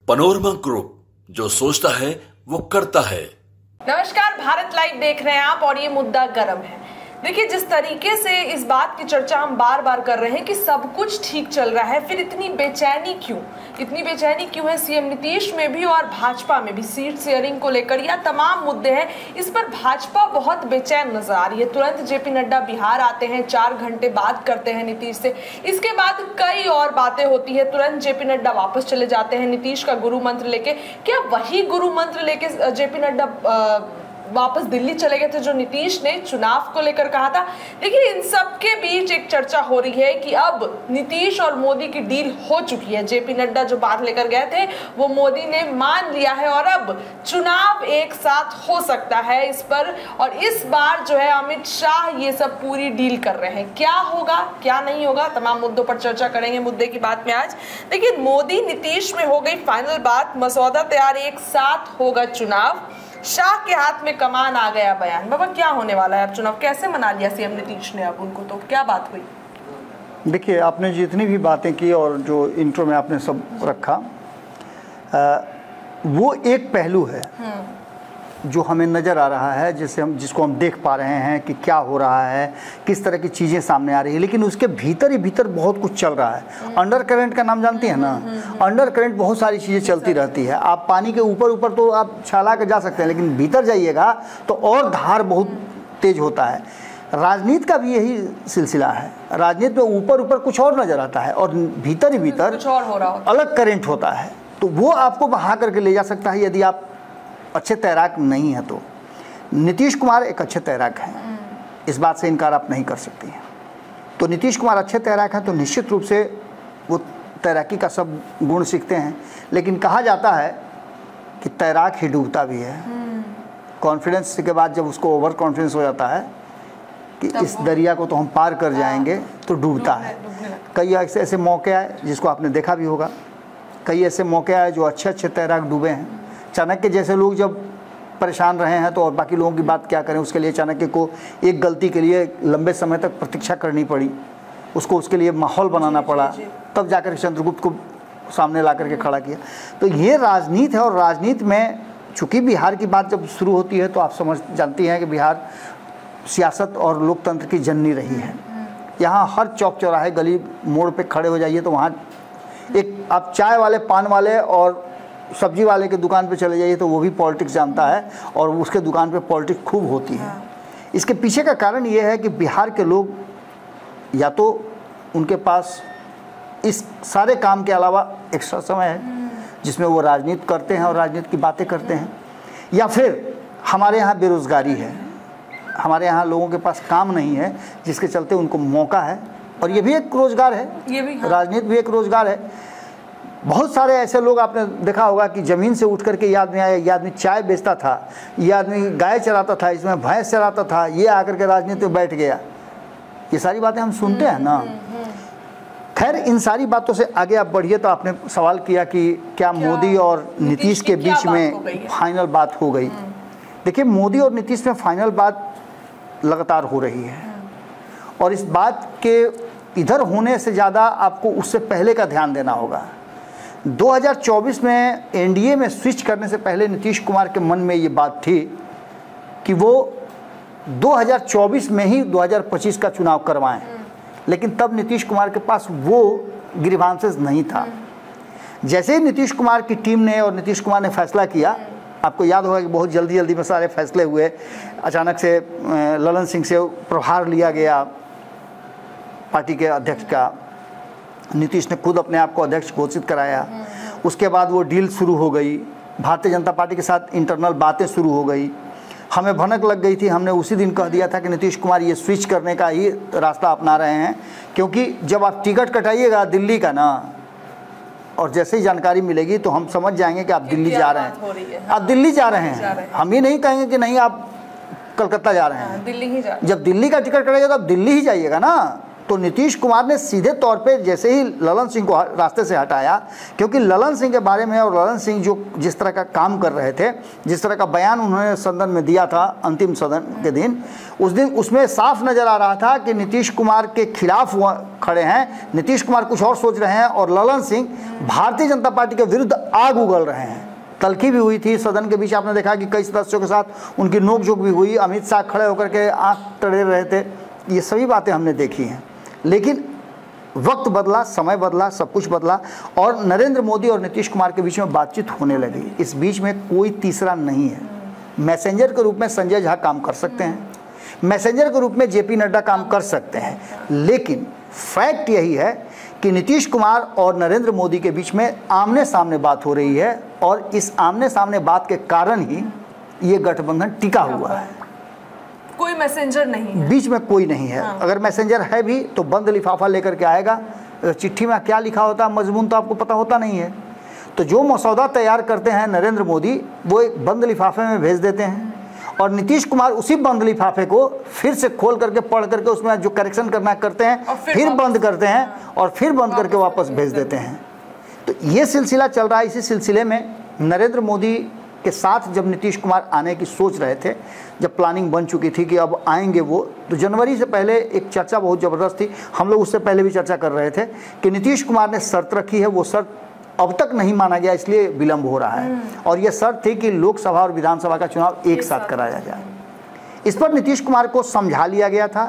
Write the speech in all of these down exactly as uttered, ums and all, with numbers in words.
Panorama group, जो सोचता है वो करता है। नमस्कार, भारत लाइव देख रहे हैं आप और ये मुद्दा गर्म है। देखिए, जिस तरीके से इस बात की चर्चा हम बार बार कर रहे हैं कि सब कुछ ठीक चल रहा है, फिर इतनी बेचैनी क्यों इतनी बेचैनी क्यों है सीएम नीतीश में भी और भाजपा में भी? सीट शेयरिंग को लेकर या तमाम मुद्दे हैं, इस पर भाजपा बहुत बेचैन नजर आ रही है। तुरंत जेपी नड्डा बिहार आते हैं, चार घंटे बात करते हैं नीतीश से, इसके बाद कई और बातें होती है, तुरंत जेपी नड्डा वापस चले जाते हैं नीतीश का गुरु मंत्र लेके। क्या वही गुरु मंत्र लेके जेपी नड्डा वापस दिल्ली चले गए थे जो नीतीश ने चुनाव को लेकर कहा था? देखिए, इन सब के बीच एक चर्चा हो रही है कि अब नीतीश और मोदी की डील हो चुकी है। जेपी नड्डा जो बात लेकर गए थे वो मोदी ने मान लिया है और अब चुनाव एक साथ हो सकता है इस पर। और इस बार जो है अमित शाह ये सब पूरी डील कर रहे हैं। क्या होगा क्या नहीं होगा, तमाम मुद्दों पर चर्चा करेंगे मुद्दे की बात में आज। देखिए, मोदी नीतीश में हो गई फाइनल बात, मसौदा तैयार, एक साथ होगा चुनाव, शाह के हाथ में कमान आ गया बयान। बाबा, क्या होने वाला है अब चुनाव? कैसे मना लिया सीएम नीतीश ने अब उनको? तो क्या बात हुई? देखिए, आपने जितनी भी बातें की और जो इंट्रो में आपने सब रखा, आ, वो एक पहलू है जो हमें नज़र आ रहा है, जिसे हम जिसको हम देख पा रहे हैं कि क्या हो रहा है, किस तरह की चीज़ें सामने आ रही है। लेकिन उसके भीतर ही भीतर बहुत कुछ चल रहा है। अंडर करंट का नाम जानती है ना? अंडर करंट बहुत सारी चीज़ें चलती रहती है। आप पानी के ऊपर ऊपर तो आप छाला के जा सकते हैं, लेकिन भीतर जाइएगा तो और धार बहुत तेज होता है। राजनीति का भी यही सिलसिला है। राजनीति में ऊपर ऊपर कुछ और नज़र आता है और भीतर ही भीतर कुछ और हो रहा होता है, अलग करंट होता है। तो वो आपको बहा करके ले जा सकता है यदि आप अच्छे तैराक नहीं है तो। नीतीश कुमार एक अच्छे तैराक हैं, इस बात से इनकार आप नहीं कर सकती हैं। तो नीतीश कुमार अच्छे तैराक हैं तो निश्चित रूप से वो तैराकी का सब गुण सीखते हैं। लेकिन कहा जाता है कि तैराक ही डूबता भी है। कॉन्फिडेंस के बाद जब उसको ओवर कॉन्फिडेंस हो जाता है कि इस दरिया को तो हम पार कर जाएंगे, तो डूबता है। कई ऐसे ऐसे मौके आए जिसको आपने देखा भी होगा, कई ऐसे मौके आए जो अच्छे अच्छे तैराक डूबे हैं। चाणक्य जैसे लोग जब परेशान रहे हैं तो और बाकी लोगों की बात क्या करें, उसके लिए चाणक्य को एक गलती के लिए लंबे समय तक प्रतीक्षा करनी पड़ी, उसको उसके लिए माहौल बनाना पड़ा, तब जाकर चंद्रगुप्त को सामने ला करके खड़ा किया। तो ये राजनीति है। और राजनीति में चूँकि बिहार की बात जब शुरू होती है तो आप समझ जानती हैं कि बिहार सियासत और लोकतंत्र की जननी रही है। यहाँ हर चौक चौराहे गली मोड़ पर खड़े हो जाइए तो वहाँ एक आप चाय वाले, पान वाले और सब्जी वाले के दुकान पे चले जाइए तो वो भी पॉलिटिक्स जानता है और उसके दुकान पे पॉलिटिक्स खूब होती है। इसके पीछे का कारण ये है कि बिहार के लोग या तो उनके पास इस सारे काम के अलावा एक्स्ट्रा समय है जिसमें वो राजनीति करते हैं और राजनीति की बातें करते हैं, या फिर हमारे यहाँ बेरोज़गारी है, हमारे यहाँ लोगों के पास काम नहीं है जिसके चलते उनको मौका है। और ये भी एक रोज़गार है, ये भी हाँ। राजनीति भी एक रोज़गार है। बहुत सारे ऐसे लोग आपने देखा होगा कि ज़मीन से उठ करके ये आदमी आया, ये आदमी चाय बेचता था, ये आदमी गाय चराता था, इसमें भैंस चराता था, ये आकर के राजनीति में बैठ गया। ये सारी बातें हम सुनते हैं ना। खैर, इन सारी बातों से आगे आप बढ़िए तो आपने सवाल किया कि क्या, क्या मोदी और नीतीश के बीच में फाइनल बात हो गई? देखिए, मोदी और नीतीश में फाइनल बात लगातार हो रही है और इस बात के इधर होने से ज़्यादा आपको उससे पहले का ध्यान देना होगा। दो हज़ार चौबीस में एनडीए में स्विच करने से पहले नीतीश कुमार के मन में ये बात थी कि वो दो हज़ार चौबीस में ही दो हज़ार पच्चीस का चुनाव करवाएं, लेकिन तब नीतीश कुमार के पास वो ग्रीवांसेस नहीं था। जैसे ही नीतीश कुमार की टीम ने और नीतीश कुमार ने फैसला किया, आपको याद होगा कि बहुत जल्दी जल्दी में सारे फैसले हुए, अचानक से ललन सिंह से प्रभार लिया गया पार्टी के अध्यक्ष का, नीतीश ने खुद अपने आप को अध्यक्ष घोषित कराया। उसके बाद वो डील शुरू हो गई, भारतीय जनता पार्टी के साथ इंटरनल बातें शुरू हो गई। हमें भनक लग गई थी, हमने उसी दिन कह दिया था कि नीतीश कुमार ये स्विच करने का ही रास्ता अपना रहे हैं, क्योंकि जब आप टिकट कटाइएगा दिल्ली का ना, और जैसे ही जानकारी मिलेगी तो हम समझ जाएंगे कि आप दिल्ली जा रहे हैं, आप दिल्ली जा रहे हैं। हम ये नहीं कहेंगे कि नहीं आप कलकत्ता जा रहे हैं, दिल्ली ही जा। जब दिल्ली का टिकट कटेगा तो आप दिल्ली ही जाइएगा ना। तो नीतीश कुमार ने सीधे तौर पे जैसे ही ललन सिंह को रास्ते से हटाया, क्योंकि ललन सिंह के बारे में और ललन सिंह जो जिस तरह का काम कर रहे थे, जिस तरह का बयान उन्होंने सदन में दिया था अंतिम सदन के दिन, उस दिन उसमें साफ नज़र आ रहा था कि नीतीश कुमार के खिलाफ वो खड़े हैं, नीतीश कुमार कुछ और सोच रहे हैं और ललन सिंह भारतीय जनता पार्टी के विरुद्ध आग उगल रहे हैं। तल्खी भी हुई थी सदन के बीच, आपने देखा कि कई सदस्यों के साथ उनकी नोकझोंक भी हुई, अमित शाह खड़े होकर के आँख टेढ़े रहे थे, ये सभी बातें हमने देखी हैं। लेकिन वक्त बदला, समय बदला, सब कुछ बदला और नरेंद्र मोदी और नीतीश कुमार के बीच में बातचीत होने लगी। इस बीच में कोई तीसरा नहीं है। मैसेंजर के रूप में संजय झा काम कर सकते हैं, मैसेंजर के रूप में जेपी नड्डा काम कर सकते हैं, लेकिन फैक्ट यही है कि नीतीश कुमार और नरेंद्र मोदी के बीच में आमने सामने बात हो रही है और इस आमने सामने बात के कारण ही ये गठबंधन टिका हुआ है। कोई मैसेंजर नहीं है, बीच में कोई नहीं है। हाँ। अगर मैसेंजर है भी तो बंद लिफाफा लेकर के आएगा। चिट्ठी में क्या लिखा होता है मजमून तो आपको पता होता नहीं है। तो जो मसौदा तैयार करते हैं नरेंद्र मोदी, वो एक बंद लिफाफे में भेज देते हैं और नीतीश कुमार उसी बंद लिफाफे को फिर से खोल करके पढ़ करके उसमें जो करेक्शन करना करते हैं, फिर, फिर बंद करते हैं और फिर बंद करके वापस भेज देते हैं। तो ये सिलसिला चल रहा है। इसी सिलसिले में नरेंद्र मोदी के साथ जब नीतीश कुमार आने की सोच रहे थे, जब प्लानिंग बन चुकी थी कि अब आएंगे वो, तो जनवरी से पहले एक चर्चा बहुत ज़बरदस्त थी। हम लोग उससे पहले भी चर्चा कर रहे थे कि नीतीश कुमार ने शर्त रखी है, वो शर्त अब तक नहीं माना गया, इसलिए विलंब हो रहा है। और यह शर्त थी कि लोकसभा और विधानसभा का चुनाव एक साथ कराया जाए। इस पर नीतीश कुमार को समझा लिया गया था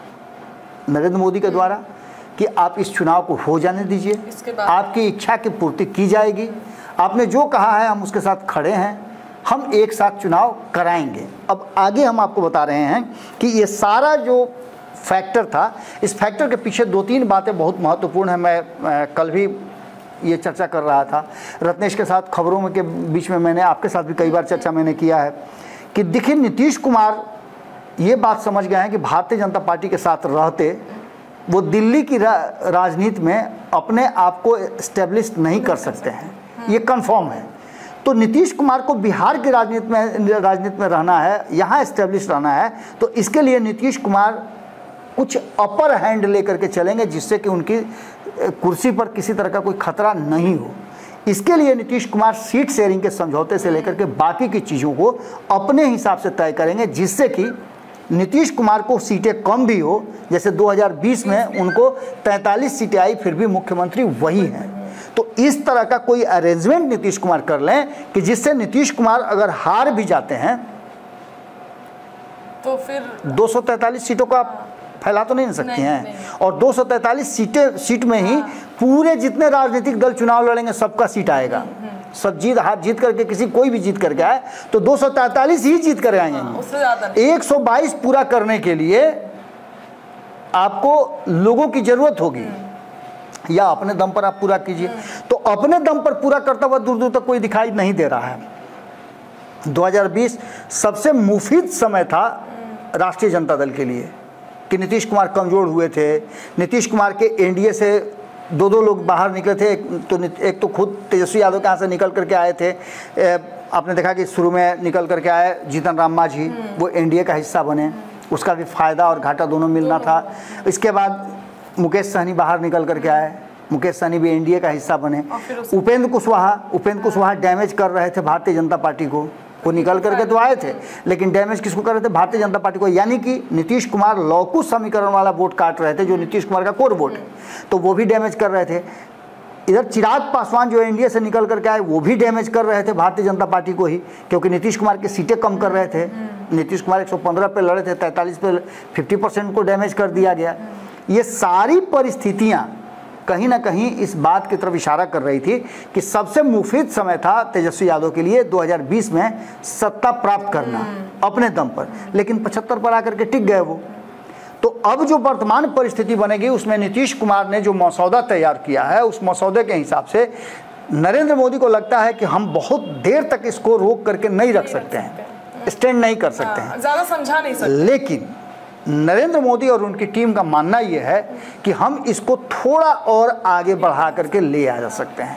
नरेंद्र मोदी के द्वारा कि आप इस चुनाव को हो जाने दीजिए, आपकी इच्छा की पूर्ति की जाएगी, आपने जो कहा है हम उसके साथ खड़े हैं, हम एक साथ चुनाव कराएंगे। अब आगे हम आपको बता रहे हैं कि ये सारा जो फैक्टर था, इस फैक्टर के पीछे दो तीन बातें बहुत महत्वपूर्ण हैं। मैं, मैं कल भी ये चर्चा कर रहा था रत्नेश के साथ, खबरों में के बीच में मैंने आपके साथ भी कई बार चर्चा मैंने किया है कि देखिए नीतीश कुमार ये बात समझ गए हैं कि भारतीय जनता पार्टी के साथ रहते वो दिल्ली की रा, राजनीति में अपने आप को इस्टेब्लिश नहीं कर सकते हैं, ये कंफर्म है। तो नीतीश कुमार को बिहार की राजनीति में राजनीति में रहना है, यहाँ इस्टेब्लिश रहना है, तो इसके लिए नीतीश कुमार कुछ अपर हैंड लेकर के चलेंगे जिससे कि उनकी कुर्सी पर किसी तरह का कोई खतरा नहीं हो। इसके लिए नीतीश कुमार सीट शेयरिंग के समझौते से लेकर के बाकी की चीज़ों को अपने हिसाब से तय करेंगे, जिससे कि नीतीश कुमार को सीटें कम भी हो। जैसे दो हज़ार बीस में उनको तैंतालीस सीटें आई, फिर भी मुख्यमंत्री वही हैं। तो इस तरह का कोई अरेंजमेंट नीतीश कुमार कर लें कि जिससे नीतीश कुमार अगर हार भी जाते हैं तो फिर दो सौ तैंतालीस सीटों को आप फैला तो नहीं सकती नहीं, हैं नहीं। और दो सौ तैंतालीस सीटें सीट में ही पूरे जितने राजनीतिक दल चुनाव लड़ेंगे सबका सीट आएगा। सब जीत हार जीत करके किसी कोई भी जीत करके आए तो दो सौ तैंतालीस ही जीत कर आएंगे। उससे ज्यादा नहीं। एक सौ बाईस पूरा करने के लिए आपको लोगों की जरूरत होगी, या अपने दम पर आप पूरा कीजिए। तो अपने दम पर पूरा करता हुआ दूर दूर तक कोई दिखाई नहीं दे रहा है। दो हज़ार बीस सबसे मुफीद समय था राष्ट्रीय जनता दल के लिए कि नीतीश कुमार कमज़ोर हुए थे। नीतीश कुमार के एनडीए से दो दो लोग बाहर निकले थे, एक तो एक तो खुद तेजस्वी यादव के यहाँ से निकल करके आए थे। ए, आपने देखा कि शुरू में निकल करके आए जीतन राम मांझी, वो एनडीए का हिस्सा बने, उसका भी फ़ायदा और घाटा दोनों मिलना था। इसके बाद मुकेश सहनी बाहर निकल करके आए, मुकेश सहनी भी एनडीए का हिस्सा बने। उपेंद्र कुशवाहा उपेंद्र कुशवाहा डैमेज कर रहे थे भारतीय जनता पार्टी को, वो निकल करके तो आए थे लेकिन डैमेज किसको कर रहे थे? भारतीय जनता पार्टी को। यानी कि नीतीश कुमार लौकुश समीकरण वाला वोट काट रहे थे जो नीतीश कुमार का कोर वोट है, तो वो भी डैमेज कर रहे थे। इधर चिराग पासवान जो एनडीए से निकल करके आए वो भी डैमेज कर रहे थे भारतीय जनता पार्टी को ही, क्योंकि नीतीश कुमार की सीटें कम कर रहे थे। नीतीश कुमार एक सौ पंद्रह पे लड़े थे, तैंतालीस पे फिफ्टी परसेंट को डैमेज कर दिया गया। ये सारी परिस्थितियाँ कहीं ना कहीं इस बात की तरफ इशारा कर रही थी कि सबसे मुफीद समय था तेजस्वी यादव के लिए दो हज़ार बीस में सत्ता प्राप्त करना अपने दम पर, लेकिन पचहत्तर पर आकर के टिक गए वो। तो अब जो वर्तमान परिस्थिति बनेगी उसमें नीतीश कुमार ने जो मसौदा तैयार किया है, उस मसौदे के हिसाब से नरेंद्र मोदी को लगता है कि हम बहुत देर तक इसको रोक करके नहीं रख सकते हैं, स्टैंड नहीं कर सकते हैं, ज़्यादा समझा नहीं सकते। लेकिन नरेंद्र मोदी और उनकी टीम का मानना यह है कि हम इसको थोड़ा और आगे बढ़ा करके ले आ जा सकते हैं।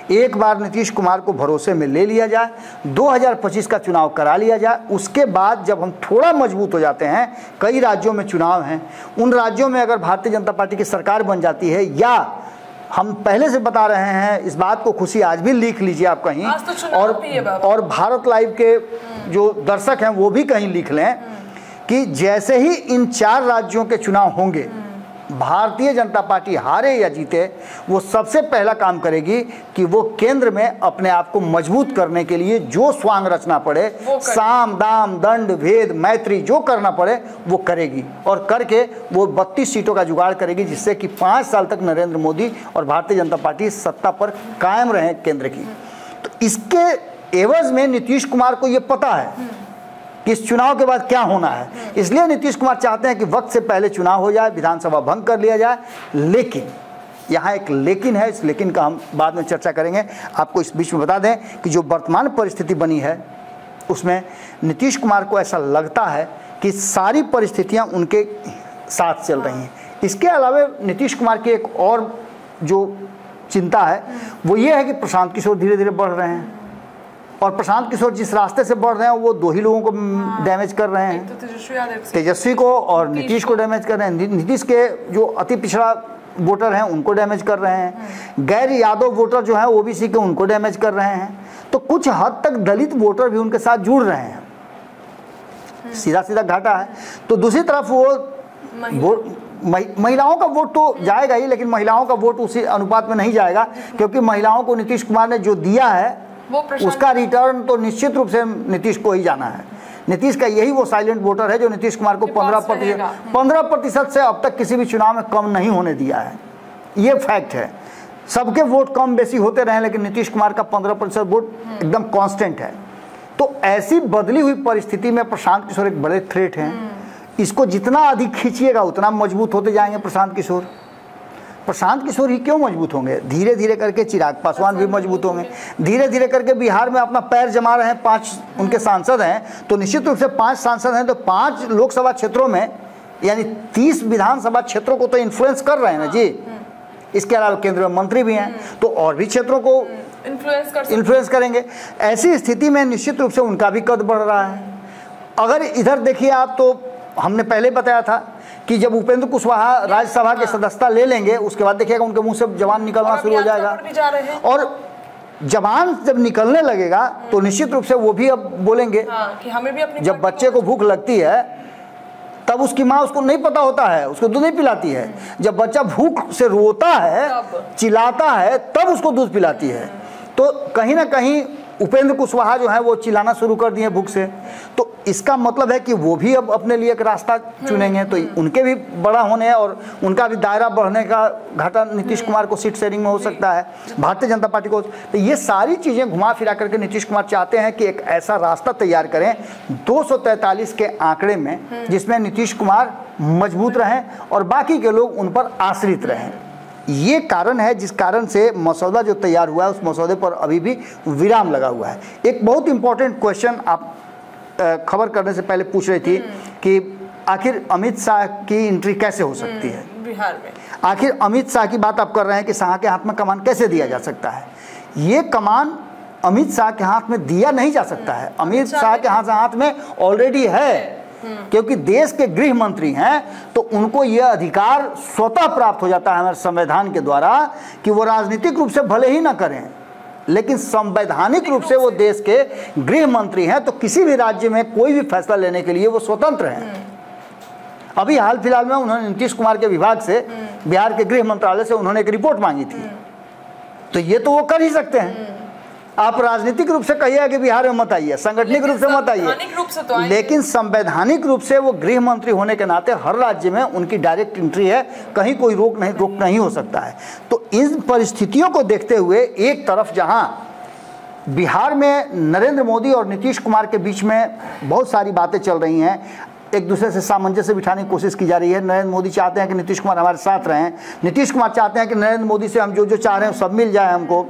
एक बार नीतीश कुमार को भरोसे में ले लिया जाए, दो हज़ार पच्चीस का चुनाव करा लिया जाए। उसके बाद जब हम थोड़ा मजबूत हो जाते हैं, कई राज्यों में चुनाव हैं, उन राज्यों में अगर भारतीय जनता पार्टी की सरकार बन जाती है, या हम पहले से बता रहे हैं, इस बात को खुशी आज भी लिख लीजिए आप कहीं, तो और और भारत लाइव के जो दर्शक हैं वो भी कहीं लिख लें कि जैसे ही इन चार राज्यों के चुनाव होंगे, भारतीय जनता पार्टी हारे या जीते, वो सबसे पहला काम करेगी कि वो केंद्र में अपने आप को मजबूत करने के लिए जो स्वांग रचना पड़े, साम दाम दंड भेद मैत्री जो करना पड़े वो करेगी, और करके वो बत्तीस सीटों का जुगाड़ करेगी, जिससे कि पाँच साल तक नरेंद्र मोदी और भारतीय जनता पार्टी सत्ता पर कायम रहे केंद्र की। तो इसके एवज में नीतीश कुमार को ये पता है कि इस चुनाव के बाद क्या होना है, इसलिए नीतीश कुमार चाहते हैं कि वक्त से पहले चुनाव हो जाए, विधानसभा भंग कर लिया जाए। लेकिन यहाँ एक लेकिन है, इस लेकिन का हम बाद में चर्चा करेंगे। आपको इस बीच में बता दें कि जो वर्तमान परिस्थिति बनी है उसमें नीतीश कुमार को ऐसा लगता है कि सारी परिस्थितियाँ उनके साथ चल रही हैं। इसके अलावा नीतीश कुमार की एक और जो चिंता है वो ये है कि प्रशांत किशोर धीरे धीरे बढ़ रहे हैं, और प्रशांत किशोर जिस रास्ते से बढ़ रहे हैं वो दो ही लोगों को डैमेज कर रहे हैं, तो तेजस्वी यादव तेजस्वी को और नीतीश को डैमेज कर रहे हैं। नीतीश के जो अति पिछड़ा वोटर हैं उनको डैमेज कर रहे हैं, गैर यादव वोटर जो हैं ओबीसी के उनको डैमेज कर रहे हैं। तो कुछ हद तक दलित वोटर भी उनके साथ जुड़ रहे हैं, सीधा सीधा घाटा है। तो दूसरी तरफ वो वोट महिलाओं का वोट तो जाएगा ही, लेकिन महिलाओं का वोट उसी अनुपात में नहीं जाएगा, क्योंकि महिलाओं को नीतीश कुमार ने जो दिया है उसका रिटर्न तो निश्चित रूप से नीतीश को ही जाना है। नीतीश का यही वो साइलेंट वोटर है जो नीतीश कुमार को पंद्रह प्रतिशत पंद्रह प्रतिशत से अब तक किसी भी चुनाव में कम नहीं होने दिया है। ये फैक्ट है, सबके वोट कम बेसी होते रहे, लेकिन नीतीश कुमार का पंद्रह प्रतिशत वोट एकदम कांस्टेंट है। तो ऐसी बदली हुई परिस्थिति में प्रशांत किशोर एक बड़े थ्रेट हैं। इसको जितना अधिक खींचिएगा उतना मजबूत होते जाएंगे प्रशांत किशोर। प्रशांत किशोर ही क्यों मजबूत होंगे? धीरे धीरे करके चिराग पासवान भी मजबूत होंगे, धीरे धीरे करके बिहार में अपना पैर जमा रहे हैं, पांच उनके सांसद हैं, तो निश्चित रूप से पांच सांसद हैं तो पांच लोकसभा क्षेत्रों में यानी तीस विधानसभा क्षेत्रों को तो इन्फ्लुएंस कर रहे हैं ना जी। इसके अलावा केंद्रीय मंत्री भी हैं, तो और भी क्षेत्रों को इन्फ्लुएंस कर इन्फ्लुएंस करेंगे। ऐसी स्थिति में निश्चित रूप से उनका भी कद बढ़ रहा है। अगर इधर देखिए आप, तो हमने पहले बताया था कि जब उपेंद्र कुशवाहा राज्यसभा के सदस्यता ले लेंगे, उसके बाद देखिएगा उनके मुंह से जवान निकलना शुरू हो जाएगा, और जवान जब निकलने लगेगा तो निश्चित रूप से वो भी अब बोलेंगे। हाँ, कि हमें भी अपनी जब बच्चे को भूख लगती है तब उसकी माँ उसको नहीं पता होता है, उसको दूध नहीं पिलाती है। जब बच्चा भूख से रोता है, चिल्लाता है, तब उसको दूध पिलाती है। तो कहीं ना कहीं उपेंद्र कुशवाहा जो है वो चिल्लाना शुरू कर दिए भूख से, तो इसका मतलब है कि वो भी अब अपने लिए एक रास्ता चुनेंगे, तो उनके भी बड़ा होने और उनका भी दायरा बढ़ने का घाटा नीतीश कुमार को सीट शेयरिंग में हो सकता है, भारतीय जनता पार्टी को। तो ये सारी चीज़ें घुमा फिरा करके नीतीश कुमार चाहते हैं कि एक ऐसा रास्ता तैयार करें दो सौ तैंतालीस के आंकड़े में, जिसमें नीतीश कुमार मजबूत रहें और बाकी के लोग उन पर आश्रित रहें। ये कारण है जिस कारण से मसौदा जो तैयार हुआ है उस मसौदे पर अभी भी विराम लगा हुआ है। एक बहुत इंपॉर्टेंट क्वेश्चन आप खबर करने से पहले पूछ रही थी कि आखिर अमित शाह की एंट्री कैसे हो सकती है बिहार में। आखिर अमित शाह की बात आप कर रहे हैं कि शाह के हाथ में कमान कैसे दिया जा सकता है। ये कमान अमित शाह के हाथ में दिया नहीं जा सकता है, अमित शाह के हाथ हाथ में ऑलरेडी है, क्योंकि देश के गृह मंत्री हैं, तो उनको यह अधिकार स्वतः प्राप्त हो जाता है हमारे संविधान के द्वारा कि वो राजनीतिक रूप से भले ही ना करें, लेकिन संवैधानिक रूप से वो देश के गृह मंत्री हैं, तो किसी भी राज्य में कोई भी फैसला लेने के लिए वो स्वतंत्र हैं। अभी हाल फिलहाल में उन्होंने नीतीश कुमार के विभाग से, बिहार के गृह मंत्रालय से उन्होंने एक रिपोर्ट मांगी थी, तो ये तो वो कर ही सकते हैं। आप राजनीतिक रूप से कहिए कि बिहार में मत आइए, संगठनिक रूप से मत आइए, लेकिन संवैधानिक रूप से वो गृह मंत्री होने के नाते हर राज्य में उनकी डायरेक्ट एंट्री है, कहीं कोई रोक नहीं रोक नहीं हो सकता है। तो इन परिस्थितियों को देखते हुए एक तरफ जहां बिहार में नरेंद्र मोदी और नीतीश कुमार के बीच में बहुत सारी बातें चल रही हैं, एक दूसरे से सामंजस्य बिठाने की कोशिश की जा रही है। नरेंद्र मोदी चाहते हैं कि नीतीश कुमार हमारे साथ रहें, नीतीश कुमार चाहते हैं कि नरेंद्र मोदी से हम जो जो चाह रहे हैं सब मिल जाए हमको।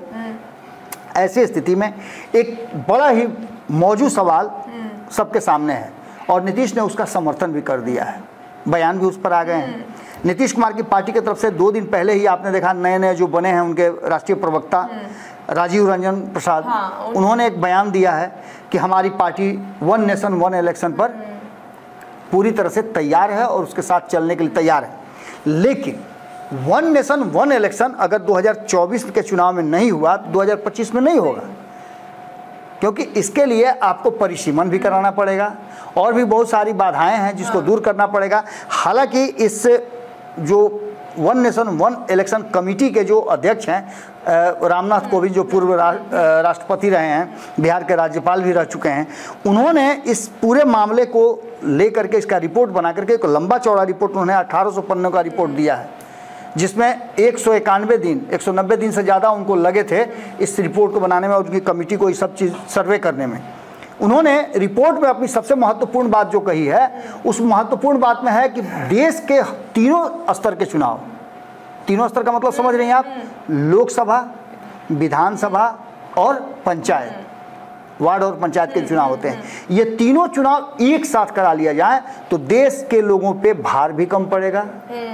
ऐसी स्थिति में एक बड़ा ही मौजूद सवाल सबके सामने है और नीतीश ने उसका समर्थन भी कर दिया है, बयान भी उस पर आ गए हैं। नीतीश कुमार की पार्टी की तरफ से दो दिन पहले ही आपने देखा नए नए जो बने हैं उनके राष्ट्रीय प्रवक्ता राजीव रंजन प्रसाद, हाँ, उन्होंने एक बयान दिया है कि हमारी party one nation one election पर पूरी तरह से तैयार है और उसके साथ चलने के लिए तैयार है। लेकिन वन नेशन वन इलेक्शन अगर दो हज़ार चौबीस के चुनाव में नहीं हुआ तो दो हज़ार पच्चीस में नहीं होगा, क्योंकि इसके लिए आपको परिसीमन भी कराना पड़ेगा और भी बहुत सारी बाधाएं हैं जिसको दूर करना पड़ेगा। हालांकि इस जो one nation one election committee के जो अध्यक्ष हैं रामनाथ कोविंद, जो पूर्व रा, राष्ट्रपति रहे हैं, बिहार के राज्यपाल भी रह चुके हैं, उन्होंने इस पूरे मामले को लेकर के इसका रिपोर्ट बना करके एक लंबा चौड़ा रिपोर्ट उन्होंने अठारह सौ पन्नों का रिपोर्ट दिया है, जिसमें एक सौ इक्यानवे दिन एक सौ नब्बे दिन से ज़्यादा उनको लगे थे इस रिपोर्ट को बनाने में और उनकी कमेटी को ये सब चीज़ सर्वे करने में। उन्होंने रिपोर्ट में अपनी सबसे महत्वपूर्ण बात जो कही है, उस महत्वपूर्ण बात में है कि देश के तीनों स्तर के चुनाव, तीनों स्तर का मतलब समझ रही हैं आप, लोकसभा, विधानसभा और पंचायत, वार्ड और पंचायत के चुनाव होते हैं, ये तीनों चुनाव एक साथ करा लिया जाए तो देश के लोगों पे भार भी कम पड़ेगा।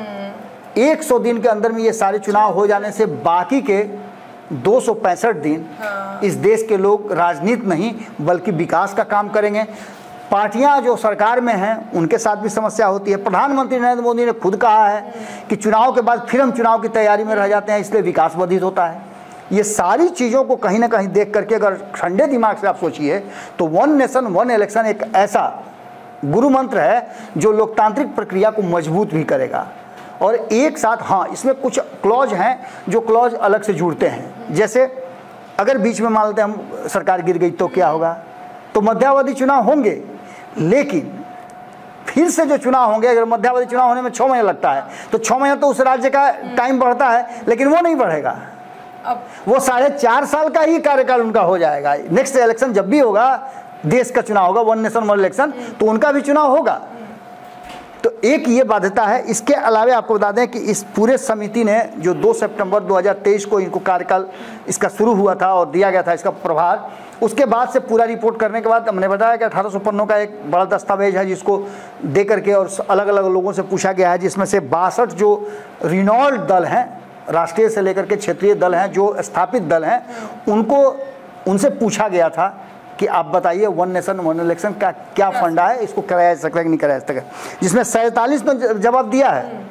एक सौ दिन के अंदर में ये सारे चुनाव हो जाने से बाकी के दो सौ पैंसठ दिन हाँ। इस देश के लोग राजनीति नहीं बल्कि विकास का काम करेंगे। पार्टियां जो सरकार में हैं उनके साथ भी समस्या होती है। प्रधानमंत्री नरेंद्र मोदी ने खुद कहा है कि चुनाव के बाद फिर हम चुनाव की तैयारी में रह जाते हैं, इसलिए विकास बाधित होता है। ये सारी चीज़ों को कहीं ना कहीं देख करके अगर ठंडे दिमाग से आप सोचिए तो वन नेशन वन इलेक्शन एक ऐसा गुरु मंत्र है जो लोकतांत्रिक प्रक्रिया को मजबूत भी करेगा। और एक साथ हाँ, इसमें कुछ क्लॉज हैं जो क्लॉज अलग से जुड़ते हैं, जैसे अगर बीच में मान लेते हम सरकार गिर गई तो क्या होगा, तो मध्यावधि चुनाव होंगे, लेकिन फिर से जो चुनाव होंगे, अगर मध्यावधि चुनाव होने में छः महीने लगता है तो छः महीने तो उस राज्य का टाइम बढ़ता है, लेकिन वो नहीं बढ़ेगा, अब वो साढ़े चार साल का ही कार्यकाल उनका हो जाएगा। नेक्स्ट इलेक्शन जब भी होगा, देश का चुनाव होगा, वन नेशन वन इलेक्शन, तो उनका भी चुनाव होगा। तो एक ये बाध्यता है। इसके अलावा आपको बता दें कि इस पूरे समिति ने जो दो सितंबर दो हज़ार तेईस को इनको कार्यकाल इसका शुरू हुआ था और दिया गया था इसका प्रभार, उसके बाद से पूरा रिपोर्ट करने के बाद हमने बताया कि अठारह सौ पन्नों का एक बड़ा दस्तावेज है जिसको दे करके और अलग अलग लोगों से पूछा गया है, जिसमें से बासठ जो रिनॉल्ड दल हैं, राष्ट्रीय से लेकर के क्षेत्रीय दल हैं, जो स्थापित दल हैं, उनको उनसे पूछा गया था कि आप बताइए वन नेशन वन इलेक्शन का क्या फंडा है, इसको कराया जा सकता है कि नहीं कराया जा सकता, जिसमें सैंतालीस ने जवाब दिया है।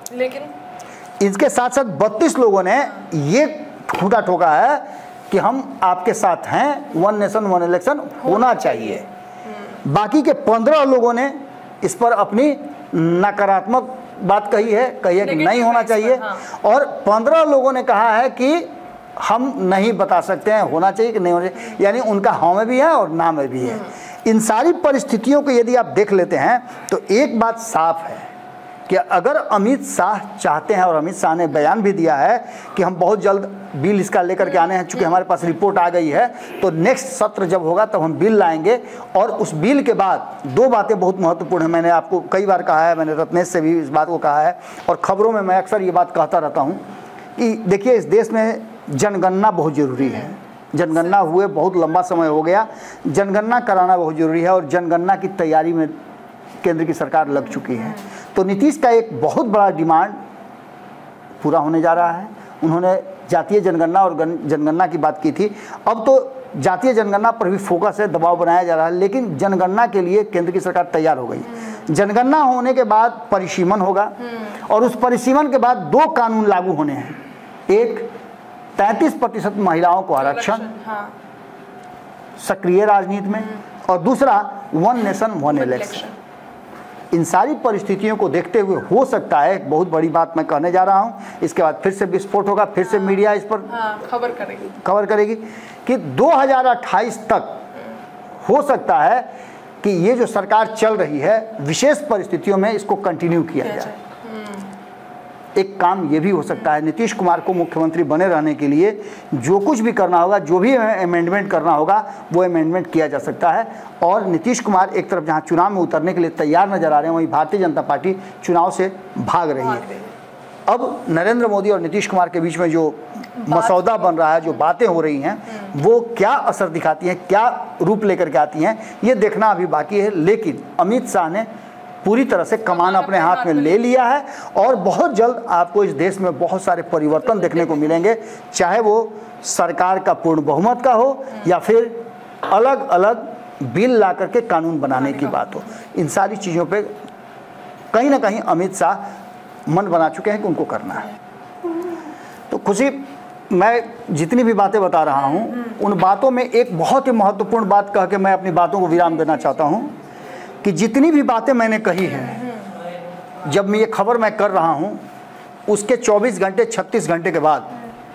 लेकिन इसके साथ साथ बत्तीस लोगों ने ये ठूठा ठोका है कि हम आपके साथ हैं, वन नेशन वन इलेक्शन होना चाहिए। बाकी के पंद्रह लोगों ने इस पर अपनी नकारात्मक बात कही है, कही है कि नहीं होना चाहिए, और पंद्रह लोगों ने कहा है कि हम नहीं बता सकते हैं होना चाहिए कि नहीं होना चाहिए, यानी उनका हाँ में भी है और ना में भी है। इन सारी परिस्थितियों को यदि आप देख लेते हैं तो एक बात साफ है कि अगर अमित शाह चाहते हैं, और अमित शाह ने बयान भी दिया है कि हम बहुत जल्द बिल इसका लेकर के आने हैं, चूँकि हमारे पास रिपोर्ट आ गई है, तो नेक्स्ट सत्र जब होगा तब हम बिल लाएंगे। और उस बिल के बाद दो बातें बहुत महत्वपूर्ण हैं, मैंने आपको कई बार कहा है, मैंने रत्नेश से भी इस बात को कहा है और ख़बरों में मैं अक्सर ये बात कहता रहता हूँ कि देखिए इस देश में जनगणना बहुत ज़रूरी है। जनगणना हुए बहुत लंबा समय हो गया, जनगणना कराना बहुत ज़रूरी है और जनगणना की तैयारी में केंद्र की सरकार लग चुकी है। तो नीतीश का एक बहुत बड़ा डिमांड पूरा होने जा रहा है। उन्होंने जातीय जनगणना और जनगणना की बात की थी, अब तो जातीय जनगणना पर भी फोकस है, दबाव बनाया जा रहा है, लेकिन जनगणना के लिए केंद्र की सरकार तैयार हो गई। जनगणना होने के बाद परिसीमन होगा और उस परिसीमन के बाद दो कानून लागू होने हैं, एक तैंतीस प्रतिशत महिलाओं को आरक्षण हाँ। सक्रिय राजनीति में, और दूसरा वन नेशन वन इलेक्शन। इन सारी परिस्थितियों को देखते हुए हो सकता है, एक बहुत बड़ी बात मैं कहने जा रहा हूं, इसके बाद फिर से विस्फोट होगा, फिर से मीडिया इस पर हाँ, खबर करेगी खबर करेगी कि दो हज़ार अट्ठाईस तक हो सकता है कि ये जो सरकार चल रही है विशेष परिस्थितियों में इसको कंटिन्यू किया जाए। एक काम ये भी हो सकता है, नीतीश कुमार को मुख्यमंत्री बने रहने के लिए जो कुछ भी करना होगा, जो भी अमेंडमेंट करना होगा, वो अमेंडमेंट किया जा सकता है। और नीतीश कुमार एक तरफ जहां चुनाव में उतरने के लिए तैयार नजर आ रहे हैं, वहीं भारतीय जनता पार्टी चुनाव से भाग रही है। अब नरेंद्र मोदी और नीतीश कुमार के बीच में जो मसौदा बन रहा है, जो बातें हो रही हैं, वो क्या असर दिखाती हैं, क्या रूप लेकर के आती हैं, ये देखना अभी बाकी है। लेकिन अमित शाह ने पूरी तरह से कमान अपने हाथ में ले लिया है और बहुत जल्द आपको इस देश में बहुत सारे परिवर्तन देखने को मिलेंगे, चाहे वो सरकार का पूर्ण बहुमत का हो या फिर अलग अलग बिल ला करके कानून बनाने की बात हो, इन सारी चीज़ों पे कहीं ना कहीं अमित शाह मन बना चुके हैं कि उनको करना है। तो खुशी, मैं जितनी भी बातें बता रहा हूँ उन बातों में एक बहुत ही महत्वपूर्ण बात कह के मैं अपनी बातों को विराम देना चाहता हूँ कि जितनी भी बातें मैंने कही हैं, जब मैं ये खबर मैं कर रहा हूँ उसके चौबीस घंटे छत्तीस घंटे के बाद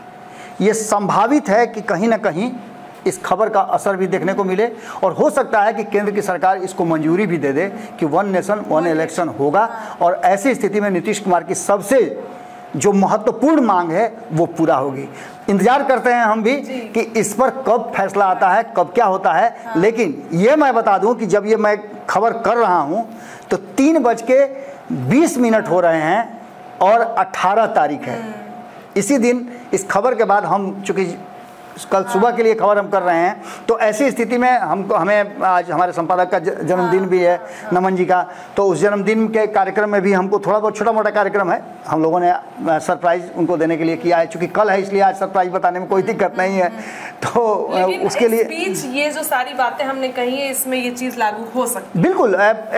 ये संभावित है कि कहीं ना कहीं इस खबर का असर भी देखने को मिले और हो सकता है कि केंद्र की सरकार इसको मंजूरी भी दे दे कि वन नेशन वन इलेक्शन होगा और ऐसी स्थिति में नीतीश कुमार की सबसे जो महत्वपूर्ण मांग है वो पूरा होगी। इंतजार करते हैं हम भी कि इस पर कब फैसला आता है, कब क्या होता है। हाँ। लेकिन ये मैं बता दूं कि जब ये मैं खबर कर रहा हूं तो तीन बज के बीस मिनट हो रहे हैं और अठारह तारीख है। इसी दिन इस खबर के बाद हम चूँकि कल सुबह के लिए खबर हम कर रहे हैं, तो ऐसी स्थिति में हमको हमें आज हमारे संपादक का जन्मदिन भी है, नमन जी का, तो उस जन्मदिन के कार्यक्रम में भी हमको थोड़ा बहुत छोटा मोटा कार्यक्रम है, हम लोगों ने सरप्राइज उनको देने के लिए किया है। चूँकि कल है इसलिए आज सरप्राइज बताने में कोई दिक्कत नहीं है। तो उसके लिए बीच ये जो सारी बातें हमने कही है इसमें ये चीज़ लागू हो सकती है। बिल्कुल,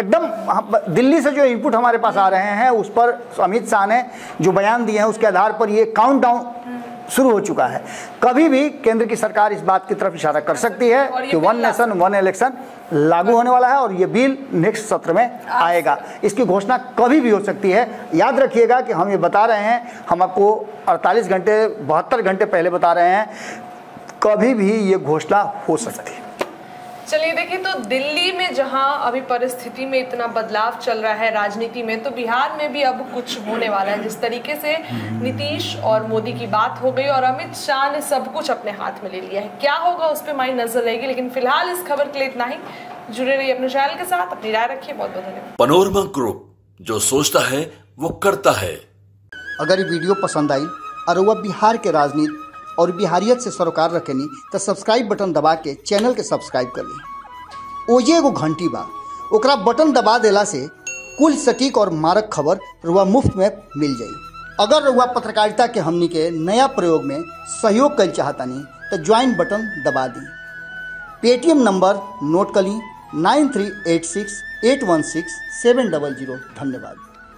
एकदम दिल्ली से जो इनपुट हमारे पास आ रहे हैं उस पर अमित शाह ने जो बयान दिए हैं उसके आधार पर ये काउंटडाउन शुरू हो चुका है। कभी भी केंद्र की सरकार इस बात की तरफ इशारा कर सकती है कि वन नेशन वन इलेक्शन लागू होने वाला है और ये बिल नेक्स्ट सत्र में आएगा। इसकी घोषणा कभी भी हो सकती है। याद रखिएगा कि हम ये बता रहे हैं, हम आपको अड़तालीस घंटे बहत्तर घंटे पहले बता रहे हैं, कभी भी ये घोषणा हो सकती है। चलिए देखिए, तो दिल्ली में जहां अभी परिस्थिति में इतना बदलाव चल रहा है राजनीति में, तो बिहार में भी अब कुछ होने वाला है। जिस तरीके से नीतीश और मोदी की बात हो गई और अमित शाह ने सब कुछ अपने हाथ में ले लिया है, क्या होगा उस पर हमारी नजर रहेगी। लेकिन फिलहाल इस खबर के लिए इतना ही। जुड़े रहिए अपने चैनल के साथ, अपनी राय रखिए। बहुत बहुत धन्यवाद। पनोरमा ग्रुप, जो सोचता है वो करता है। अगर ये वीडियो पसंद आई और वह बिहार के राजनीति और बिहारियत से सरोकार रखेनी तो सब्सक्राइब बटन दबा के चैनल के सब्सक्राइब कर ली। ओजे एगो घंटी बा, ओकरा बटन दबा देला से कुल सटीक और मारक खबर रुआ मुफ्त में मिल जाई। अगर रुआ पत्रकारिता के हमनी के नया प्रयोग में सहयोग कर चाहतानी तो ज्वाइन बटन दबा दी। पेटीएम नंबर नोट कर ली nine three eight six eight one six seven double zero. धन्यवाद।